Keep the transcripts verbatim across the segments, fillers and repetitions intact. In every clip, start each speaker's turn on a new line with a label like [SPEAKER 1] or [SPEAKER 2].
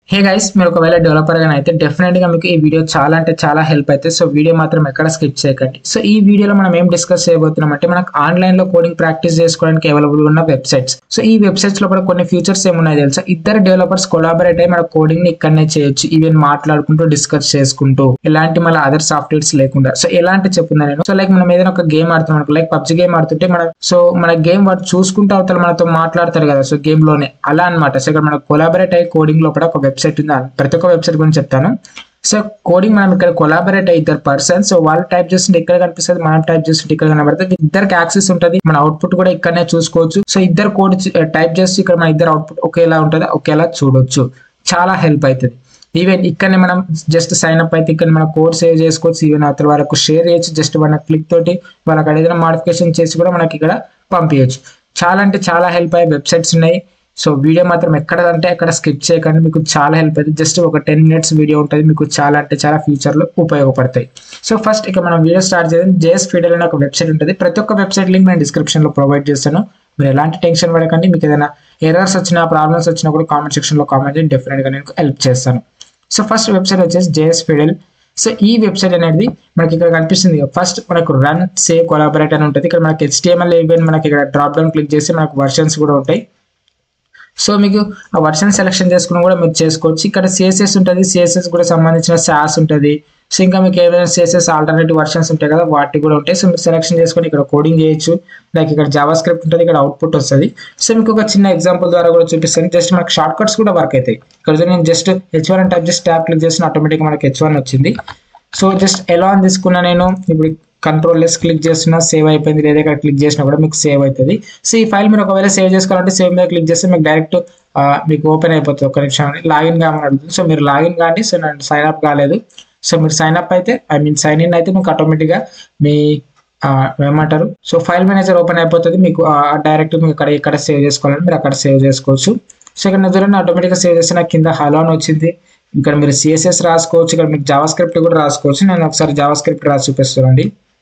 [SPEAKER 1] Hey guys, మీరు ఒకవేళ developer గానే అయితే డెఫినెట్ గా మీకు ఈ వీడియో చాలా అంటే చాలా హెల్ప్ అయితే. సో వీడియో మాత్రం ఎక్కడ స్కిప్ చేయకండి. సో ఈ వీడియోలో మనం ఏం డిస్కస్ చేయబోతున్నాం అంటే మనకు ఆన్లైన్ లో కోడింగ్ ప్రాక్టీస్ చేసుకోవడానికి అవైలబుల్ ఉన్న వెబ్సైట్స్. సో ఈ వెబ్సైట్స్ లో కూడా కొన్ని ఫీచర్స్ ఏమున్నాయి తెలుసా? ఇద్దరు డెవలపర్స్ కొలాబరేట్ అయ్యి మన కోడింగ్ ని ఇక్కడనే చేయొచ్చు, ఈవెన్ మాట్లాడుకుంటూ డిస్కస్ చేసుకుంటూ, ఎలాంటి మళ్ళీ అదర్ సాఫ్ట్వేర్స్ లేకుండా. సో ఎలాంటి చెప్పుందా నేను? సో లైక్ మనం ఏదైనా ఒక గేమ్ ఆడుతున్నాం, లైక్ పబ్జి గేమ్ ఆడుతుంటే మన సో మన గేమ్ వాడు చూసుకుంటూ అవతల మనతో మాట్లాడతారు కదా, సో గేమ్ లోనే అలా అనమాట. సో ఇక్కడ మన కొలాబరేట్ అయ్యి కోడింగ్ లో కూడా ఒక వెబ్సైట్ ఉంది. ప్రతి ఒక్క వెబ్సైట్ గురించి చెప్తాను. సో కోడింగ్ మనం ఇక్కడ కొలాబరేట్ అయ్యి ఇద్దరు పర్సన్, సో వాళ్ళు టైప్ చేస్తుంటే ఇక్కడ కనిపిస్తుంది, మనం టైప్ చేస్తుంటే ఇక్కడ కనబడుతుంది. ఇద్దరికి యాక్సెస్ ఉంటుంది, మన అవుట్పుట్ కూడా ఇక్కడనే చూసుకోవచ్చు. సో ఇద్దరు కోడ్ టైప్ చేస్తే ఇక్కడ మన ఇద్దరు అవుట్పుట్ ఒకేలా ఉంటుంది, ఒకేలా చూడొచ్చు. చాలా హెల్ప్ అవుతుంది. ఈవెన్ ఇక్కడనే మనం జస్ట్ సైన్ అప్ అయితే ఇక్కడ మన కోడ్ సేవ్ చేసుకోవచ్చు. ఈవెన్ అతని వరకు షేర్ చేయొచ్చు. జస్ట్ మన క్లిక్ తోటి వాళ్ళకి ఏదైనా మాడిఫికేషన్ చేసి కూడా మనకి ఇక్కడ పంపించచ్చు. చాలా అంటే చాలా హెల్ప్ అయ్యే వెబ్సైట్స్ ఉన్నాయి. సో వీడియో మాత్రం ఎక్కడంటే అక్కడ స్కిప్ చేయకండి, మీకు చాలా హెల్ప్ అవుతుంది. జస్ట్ ఒక టెన్ మినిట్స్ వీడియో ఉంటుంది, మీకు చాలా అంటే చాలా ఫ్యూచర్లో ఉపయోగపడతాయి. సో ఫస్ట్ ఇక మనం వీడియో స్టార్ట్ చేద్దాం. జేఎస్ ఫిడెల్ అనే ఒక వెబ్సైట్ ఉంటుంది. ప్రతి ఒక్క వెబ్సైట్ లింక్ నేను డిస్క్రిప్షన్లో ప్రొవైడ్ చేస్తాను. మీరు ఎలాంటి టెన్షన్ పడకండి. మీకు ఏదైనా ఎర్రర్స్ వచ్చినా ప్రాబ్లమ్స్ వచ్చినా కూడా కామెంట్ సెక్షన్లో కామెంట్ చేయండి, డెఫినెట్గా నేను హెల్ప్ చేస్తాను. సో ఫస్ట్ వెబ్సైట్ వచ్చేసి జేఎస్ ఫిడెల్. సో ఈ వెబ్సైట్ అనేది మనకి ఇక్కడ కనిపిస్తుంది. ఫస్ట్ మనకు రన్ సేవ్ కొలాబరేట్ అని ఉంటుంది. ఇక్కడ మనకి హెచ్టిఎంఎల్ ఈవెన్ మనకి ఇక్కడ డ్రాప్ డౌన్ క్లిక్ చేసి మనకు వర్షన్స్ కూడా ఉంటాయి. సో మీకు ఆ వర్షన్ సెలెక్షన్ చేసుకుని కూడా మీరు చేసుకోవచ్చు. ఇక్కడ సిఎస్ఎస్ ఉంటుంది, సిఎస్ఎస్ కూడా సంబంధించిన సాస్ ఉంటుంది. సో ఇంకా మీకు ఏదైనా సిఎస్ఎస్ ఆల్టర్నేటివ్ వర్షన్స్ ఉంటాయి కదా, వాటి కూడా ఉంటాయి. సో మీరు సెలెక్షన్ చేసుకొని ఇక్కడ కోడింగ్ చేయొచ్చు. లైక్ ఇక్కడ జావా స్క్రిప్ట్ ఉంటుంది, ఇక్కడ అవుట్పుట్ వస్తుంది. సో మీకు ఒక చిన్న ఎగ్జాంపుల్ ద్వారా కూడా చూపిస్తాను. జస్ట్ మనకు షార్ట్ కట్స్ కూడా వర్క్ అవుతాయి. ఇక్కడ నేను జస్ట్ హెచ్ వన్ అని టైప్ చేసి ట్యాప్ క్లిక్ చేసిన ఆటోమేటిక్గా మనకి హెచ్ వన్ వచ్చింది. సో జస్ట్ ఎలా అని తీసుకున్నా నేను ఇప్పుడు కంట్రోల్ లెస్ క్లిక్ చేస్తున్నా సేవ్ అయిపోయింది, లేదా ఇక్కడ క్లిక్ చేసినా కూడా మీకు సేవ్ అవుతుంది. సో ఈ ఫైల్ మీరు ఒకవేళ సేవ్ చేసుకోవాలంటే సేవ్ మీద క్లిక్ చేస్తే మీకు డైరెక్ట్ మీకు ఓపెన్ అయిపోతుంది. ఒక నిమిషం లాగిన్ కామని అడుగుతుంది. సో మీరు లాగిన్ కానీ, సో నేను సైన్ అప్ కాలేదు. సో మీరు సైన్ అప్ అయితే ఐ మీన్ సైన్ ఇన్ అయితే మీకు ఆటోమేటిక్గా మీ ఏమంటారు సో ఫైల్ మేనేజర్ ఓపెన్ అయిపోతుంది. మీకు డైరెక్ట్ మీకు ఇక్కడ ఇక్కడ సేవ్ చేసుకోవాలని మీరు అక్కడ సేవ్ చేసుకోవచ్చు. సో ఇక్కడ చూడండి ఆటోమేటిక్గా సేవ్ చేస్తే నాకు కింద హలో అని వచ్చింది. ఇక్కడ మీరు సిఎస్ఎస్ రాసుకోవచ్చు, ఇక్కడ మీకు జావా స్క్రిప్ట్ కూడా రాసుకోవచ్చు. నేను ఒకసారి జావా స్క్రిప్ట్ రాసి చూపిస్తానండి.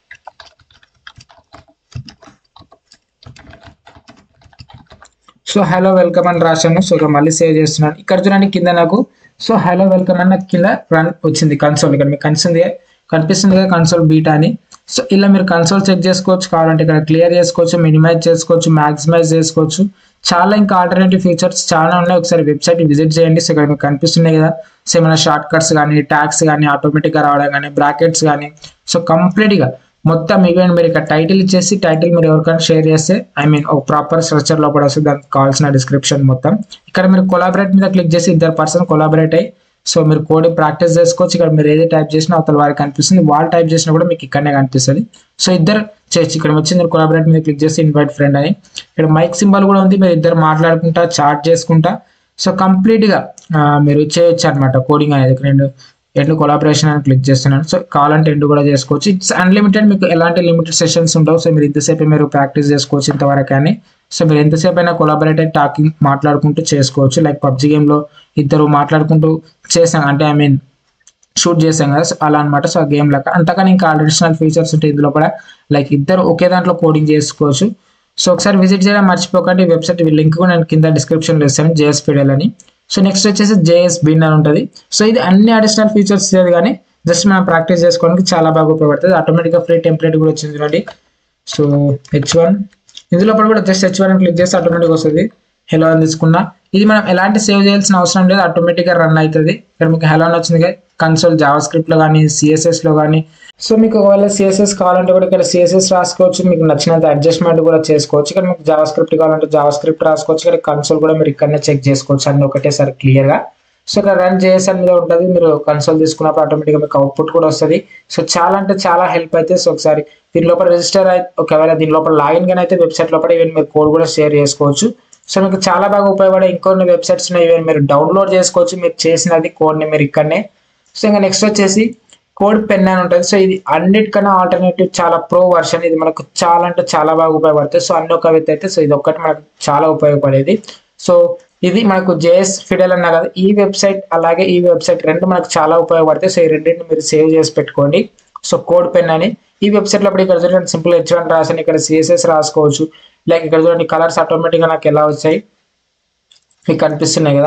[SPEAKER 1] సో హలో వెల్కమ్ అని రాశాను. సో ఇక్కడ మళ్ళీ సేవ్ చేస్తున్నాను. ఇక్కడ చూడండి కింద నాకు సో హలో వెల్కమ్ అని నాకు కింద రన్ వచ్చింది కన్సోల్. ఇక్కడ మీకు కనిపిస్తుంది కనిపిస్తుంది కదా కన్సోల్ బీటా అని. సో ఇలా మీరు కన్సోల్ చెక్ చేసుకోవచ్చు. కావాలంటే ఇక్కడ క్లియర్ చేసుకోవచ్చు, మినిమైజ్ చేసుకోవచ్చు, మ్యాక్సిమైజ్ చేసుకోవచ్చు. చాలా ఇంకా ఆల్టర్నేటివ్ ఫీచర్స్ చాలా ఉన్నాయి. ఒకసారి వెబ్సైట్ విజిట్ చేయండి. సో ఇక్కడ మీకు కనిపిస్తున్నాయి కదా, సో ఏమైనా షార్ట్ కట్స్ కానీ, ట్యాగ్స్ కానీ, ఆటోమేటిక్గా రావడం కానీ, బ్రాకెట్స్ కానీ, సో కంప్లీట్గా మొత్తం ఈవెంట్ మీరు ఇక్కడ టైటిల్ ఇచ్చేసి టైటిల్ మీరు ఎవరికైనా షేర్ చేస్తే ఐ మీన్ ఒక ప్రాపర్ స్ట్రక్చర్ లో కూడా వస్తుంది, దానికి కావాల్సిన డిస్క్రిప్షన్ మొత్తం. ఇక్కడ మీరు కొలాబరేట్ మీద క్లిక్ చేసి ఇద్దరు పర్సన్ కొలాబరేట్ అయ్యి సో మీరు కోడింగ్ ప్రాక్టీస్ చేసుకోవచ్చు. ఇక్కడ మీరు ఏది టైప్ చేసినా అవతల వారికి కనిపిస్తుంది, వాళ్ళు టైప్ చేసినా కూడా మీకు ఇక్కడనే కనిపిస్తుంది. సో ఇద్దరు చేయొచ్చు. ఇక్కడ వచ్చి మీరు కొలాబరేట్ మీద క్లిక్ చేసి ఇన్వైట్ ఫ్రెండ్ అని, ఇక్కడ మైక్ సింబల్ కూడా ఉంది. మీరు ఇద్దరు మాట్లాడుకుంటా చాట్ చేసుకుంటా సో కంప్లీట్గా మీరు చేయొచ్చు అనమాట కోడింగ్ అనేది. రెండు ఎండ్ కొలాబరేషన్ అని క్లిక్ చేస్తున్నాను. సో కావాలంటే ఎండ్ కూడా చేసుకోవచ్చు. ఇట్స్ అన్లిమిటెడ్, మీకు ఎలాంటి లిమిటెడ్ సెషన్స్ ఉండవు. సో మీరు ఇంతసేపు మీరు ప్రాక్టీస్ చేసుకోవచ్చు ఇంతవరకు అని. సో మీరు ఎంతసేపు అయినా కొలాబరేట్ అయి టాకింగ్ మాట్లాడుకుంటూ చేసుకోవచ్చు. లైక్ పబ్జి గేమ్లో ఇద్దరు మాట్లాడుకుంటూ చేసాం అంటే ఐ మీన్ షూట్ చేసాం కదా, సో అలా అనమాట. సో ఆ గేమ్ లాగా అంతకని ఇంకా అడిషనల్ ఫీచర్స్ ఉంటాయి ఇందులో కూడా. లైక్ ఇద్దరు ఒకే దాంట్లో కోడింగ్ చేసుకోవచ్చు. సో ఒకసారి విజిట్ చేయడం మర్చిపోకండి. వెబ్సైట్ లింక్ కూడా నేను కింద డిస్క్రిప్షన్లో ఇస్తాను, జేఎస్ ఫిడెల్ అని. సో నెక్స్ట్ వచ్చేసి జేఎస్ బిన్ అని ఉంటుంది. సో ఇది అన్ని అడిషనల్ ఫీచర్స్ ఇస్తుంది, కానీ జస్ట్ మనం ప్రాక్టీస్ చేసుకోవడానికి చాలా బాగా ఉపయోగపడుతుంది. ఆటోమేటిక్గా ఫ్రీ టెంప్లెట్ కూడా వచ్చింది చూడండి. సో హెచ్ వన్ ఇందులో కూడా జస్ట్ హెచ్ వన్ అని క్లిక్ చేస్తే ఆటోమేటిక్ వస్తుంది. హెలో అని తీసుకున్నా, ఇది మనం ఎలాంటి సేవ్ చేయాల్సిన అవసరం లేదు, ఆటోమేటిక్గా రన్ అవుతుంది. ఇక్కడ మీకు హెలో అని వచ్చింది కన్సోల్ జావా స్క్రిప్ట్లో కానీ, సిఎస్ఎస్లో కానీ. సో మీకు ఒకవేళ సిఎస్ఎస్ కావాలంటే కూడా ఇక్కడ సిఎస్ఎస్ రాసుకోవచ్చు, మీకు నచ్చినంత అడ్జస్ట్మెంట్ కూడా చేసుకోవచ్చు. ఇక్కడ మీకు జావా స్క్రిప్ట్ కావాలంటే జావా స్క్రిప్ట్ రాసుకోవచ్చు. ఇక్కడ కన్సోల్ కూడా మీరు ఇక్కడనే చెక్ చేసుకోవచ్చు అన్ని ఒకటేసారి క్లియర్గా. సో ఇక్కడ రన్ జేఎస్ మీద ఉంటుంది, మీరు కన్సోల్ తీసుకున్నప్పుడు ఆటోమేటిక్గా మీకు అవుట్పుట్ కూడా వస్తుంది. సో చాలా అంటే చాలా హెల్ప్ అయితే. సో ఒకసారి దీని లోపల రిజిస్టర్ అయితే ఒకవేళ దీని లోపల లాగిన్ కానీ అయితే వెబ్సైట్ లోపల ఈవెన్ మీరు కోడ్ కూడా షేర్ చేసుకోవచ్చు. సో మీకు చాలా బాగా ఉపయోగపడే ఇంకొన్ని వెబ్సైట్స్ ఉన్నాయి, ఈవెన్ మీరు డౌన్లోడ్ చేసుకోవచ్చు మీరు చేసినది కోడ్ని మీరు ఇక్కడనే. సో ఇంకా నెక్స్ట్ వచ్చేసి కోడ్ పెన్ అని ఉంటుంది. సో ఇది అన్నిటికన్నా ఆల్టర్నేటివ్ చాలా ప్రో వర్షన్, ఇది మనకు చాలా అంటే చాలా బాగా ఉపయోగపడుతుంది. సో అన్ని ఒక వ్యక్తి అయితే సో ఇది ఒక్కటి మనకు చాలా ఉపయోగపడేది. సో ఇది మనకు జేఎస్ ఫిడెల్ అన్నా కదా, ఈ వెబ్సైట్ అలాగే ఈ వెబ్సైట్ రెండు మనకు చాలా ఉపయోగపడతాయి. సో ఈ రెండింటిని మీరు సేవ్ చేసి పెట్టుకోండి. సో కోడ్ పెన్ అని ఈ వెబ్సైట్లో అప్పుడు ఇక్కడ చూడండి సింపుల్ హెచ్ వన్ రాసాను, ఇక్కడ సిఎస్ఎస్ రాసుకోవచ్చు. లైక్ ఇక్కడ చూడండి కలర్స్ ఆటోమేటిక్గా నాకు ఎలా వచ్చాయి మీకు కనిపిస్తున్నాయి కదా.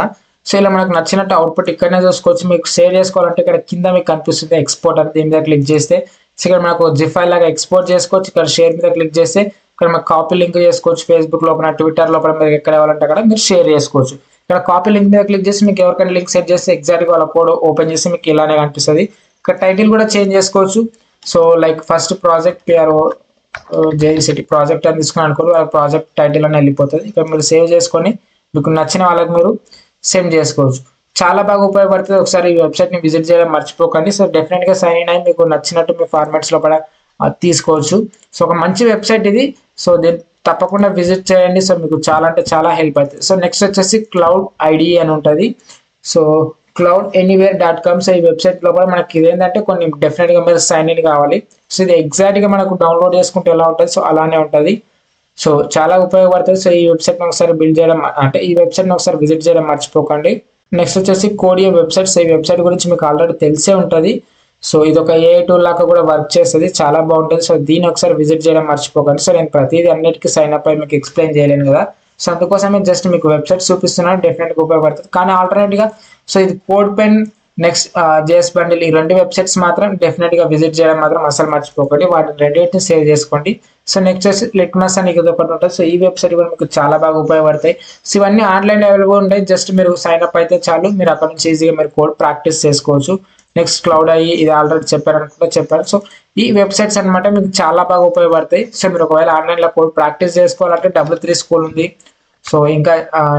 [SPEAKER 1] సో ఇలా మనకు నచ్చినట్టు అవుట్పుట్ ఇక్కడనే చూసుకోవచ్చు. మీకు షేర్ చేసుకోవాలంటే ఇక్కడ కింద మీకు కనిపిస్తుంది ఎక్స్పోర్ట్ అని, దీని మీద క్లిక్ చేస్తే సో ఇక్కడ మనకు జిప్ ఫైల్ లాగా ఎక్స్పోర్ట్ చేసుకోవచ్చు. ఇక్కడ షేర్ మీద క్లిక్ చేస్తే ఇక్కడ మనకు కాపీ లింక్ చేసుకోవచ్చు. ఫేస్బుక్ లోపల, ట్విట్టర్ లోపల మీరు ఎక్కడ కావాలంటే అక్కడ మీరు షేర్ చేసుకోవచ్చు. ఇక్కడ కాపీ లింక్ మీద క్లిక్ చేసి మీకు ఎవరికైనా లింక్ సెట్ చేస్తే ఎగ్జాక్ట్గా వాళ్ళ కోడ్ ఓపెన్ చేసి మీకు ఇలానే కనిపిస్తుంది. ఇక్కడ టైటిల్ కూడా చేంజ్ చేసుకోవచ్చు. So like first project P R O J E C T project అని తీసుకుని అనుకోరు, ఆ ప్రాజెక్ట్ టైటిల్ అని వెళ్ళిపోతుంది. ఇక్కడ మీరు సేవ్ చేసుకొని మీకు నచ్చిన వాళ్ళకి మీరు సెండ్ చేసుకోవచ్చు. చాలా బాగా ఉపయోగపడుతుంది. ఒకసారి ఈ వెబ్సైట్ని విజిట్ చేయడం మర్చిపోకండి. సో డెఫినెట్గా సైన్ ఇన్ అయ్యి మీకు నచ్చినట్టు మీ ఫార్మాట్స్ లోపల తీసుకోవచ్చు. సో ఒక మంచి వెబ్సైట్ ఇది. సో దీన్ని తప్పకుండా విజిట్ చేయండి. సో మీకు చాలా అంటే చాలా హెల్ప్ అవుతుంది. సో నెక్స్ట్ వచ్చేసి క్లౌడ్ ఐడి అని ఉంటుంది. So cloud anywhere dot com. So ఈ వెబ్సైట్ లో కూడా మనకి ఇదేంటంటే కొన్ని డెఫినెట్గా మీరు సైన్ ఇన్ కావాలి. సో ఇది ఎగ్జాక్ట్గా మనకు డౌన్లోడ్ చేసుకుంటే ఎలా ఉంటుంది సో అలానే ఉంటుంది. సో చాలా ఉపయోగపడుతుంది. సో ఈ వెబ్సైట్ని ఒకసారి బిల్డ్ చేయడం అంటే ఈ వెబ్సైట్ని ఒకసారి విజిట్ చేయడం మర్చిపోకండి. నెక్స్ట్ వచ్చేసి కోడియో వెబ్సైట్స్. ఈ వెబ్సైట్ గురించి మీకు ఆల్రెడీ తెలిసే ఉంటుంది. సో ఇది ఒక ఏఐ టూల్ లాగా కూడా వర్క్ చేస్తుంది, చాలా బాగుంటుంది. సో దీన్ని ఒకసారి విజిట్ చేయడం మర్చిపోకండి. సో నేను ప్రతిదీ అన్నిటికీ సైన్ అప్ అయి మీకు ఎక్స్ప్లెయిన్ చేయలేను కదా, సో అందుకోసమే జస్ట్ మీకు వెబ్సైట్ చూపిస్తున్నాను. డెఫినెట్గా ఉపయోగపడుతుంది. కానీ ఆల్టర్నేట్గా సో ఇది code pen next JS bundle ఈ రెండు వెబ్సైట్స్ మాత్రం డెఫినెట్గా విజిట్ చేయడం మాత్రం అసలు మర్చిపోకండి. వాటిని రెండింటిని సేవ్ చేసుకోండి. సో నెక్స్ట్ వచ్చి లిట్మస్ అని ఇది ఒకటి ఉంటుంది. సో ఈ వెబ్సైట్ కూడా మీకు చాలా బాగా ఉపయోగపడతాయి. సో ఇవన్నీ ఆన్లైన్ అవైలబుల్ ఉంటాయి. జస్ట్ మీరు సైన్ అప్ అయితే చాలు, మీరు అక్కడ నుంచి ఈజీగా మీరు కోడ్ ప్రాక్టీస్ చేసుకోవచ్చు. నెక్స్ట్ క్లౌడ్ అయ్యి ఇది ఆల్రెడీ చెప్పారు అనుకుంటే చెప్పారు. సో ఈ వెబ్సైట్స్ అనమాట మీకు చాలా బాగా ఉపయోగపడతాయి. సో మీరు ఒకవేళ ఆన్లైన్లో కోడ్ ప్రాక్టీస్ చేసుకోవాలంటే డబ్ల్యూ త్రీ స్కూల్ ఉంది. సో ఇంకా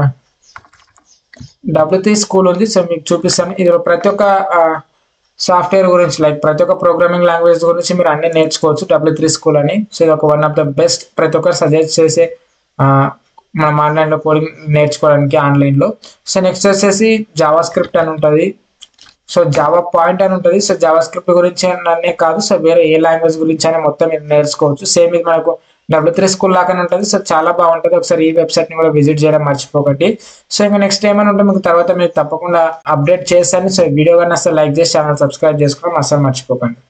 [SPEAKER 1] డబ్ల్యూ త్రీ స్కూల్ ఉంది. సో మీకు చూపిస్తాను. ఇది ప్రతి ఒక్క సాఫ్ట్వేర్ గురించి లైక్ ప్రతి ఒక్క ప్రోగ్రామింగ్ లాంగ్వేజ్ గురించి మీరు అన్ని నేర్చుకోవచ్చు డబ్ల్యూ త్రీ స్కూల్ అని. సో ఇది ఒక వన్ ఆఫ్ ద బెస్ట్ ప్రతి ఒక్కరు సజెస్ట్ చేసే మనం ఆన్లైన్లో కోడింగ్ నేర్చుకోవడానికి ఆన్లైన్లో. సో నెక్స్ట్ వచ్చేసి జావా స్క్రిప్ట్ అని ఉంటుంది. సో జావా పాయింట్ అని ఉంటుంది. సో జావా స్క్రిప్ట్ గురించి అనే కాదు, సో వేరే ఏ లాంగ్వేజ్ గురించి అయినా మొత్తం మీరు నేర్చుకోవచ్చు. సేమ్ ఇది మనకు డబ్ల్యూ త్రీ స్కూల్ లాగానే ఉంటుంది. సో చాలా బాగుంటుంది. ఒకసారి ఈ వెబ్సైట్ని కూడా విజిట్ చేయడం మర్చిపోకండి. సో ఇంకా నెక్స్ట్ ఏమైనా ఉంటే మీకు తర్వాత మీరు తప్పకుండా అప్డేట్ చేస్తాను. సో వీడియో కానీ అసలు లైక్ చేసి ఛానల్ సబ్స్క్రైబ్ చేసుకోవడం అసలు మర్చిపోకండి.